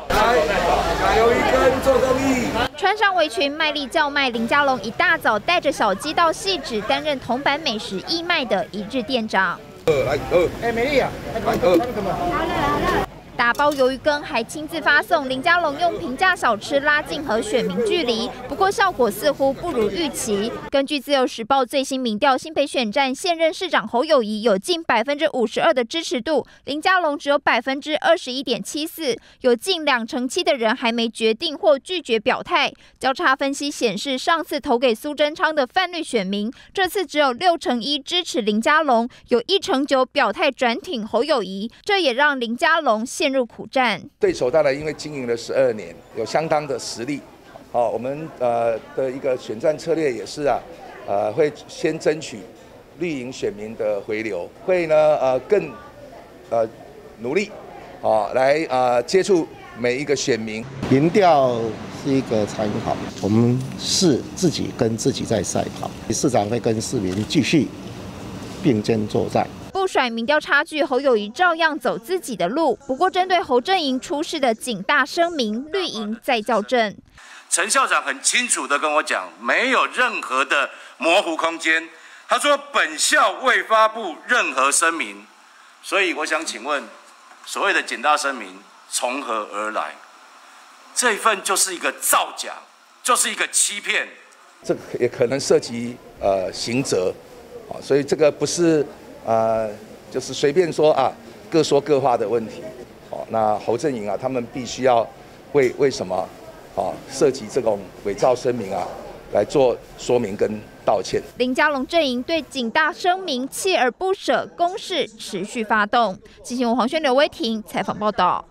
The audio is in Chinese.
加油一根，做公益。 穿上围裙卖力叫卖，林佳龙一大早带着小鸡到汐止担任铜板美食义卖的一日店长。 美丽啊，来好了。 打包鱿鱼羹，还亲自发送。林佳龙用平价小吃拉近和选民距离，不过效果似乎不如预期。根据自由时报最新民调，新北选战现任市长侯友宜有近52%的支持度，林佳龙只有21.74%，有近27%的人还没决定或拒绝表态。交叉分析显示，上次投给苏贞昌的泛绿选民，这次只有61%支持林佳龙，有1%9%表态转挺侯友宜，这也让林佳龙陷入苦战。 对手当然因为经营了12年，有相当的实力。我们的一个选战策略也是会先争取绿营选民的回流，会呢更努力来接触每一个选民。 民调是一个参考，我们是自己跟自己在赛跑，市长会跟市民继续并肩作战。 不甩民调差距，侯友宜照样走自己的路。不过，针对侯阵营出示的警大声明，绿营再校正。 陈校长很清楚的跟我讲，没有任何的模糊空间。他说本校未发布任何声明，所以我想请问，所谓的警大声明从何而来？这一份就是一个造假，就是一个欺骗。 这也可能涉及刑责，所以这个不是。就是随便说各说各话的问题。那侯阵营他们必须要为什么涉及这种伪造声明来做说明跟道歉。 林佳龙阵营对警大声明锲而不舍，攻势持续发动。记者黄轩、刘威婷采访报道。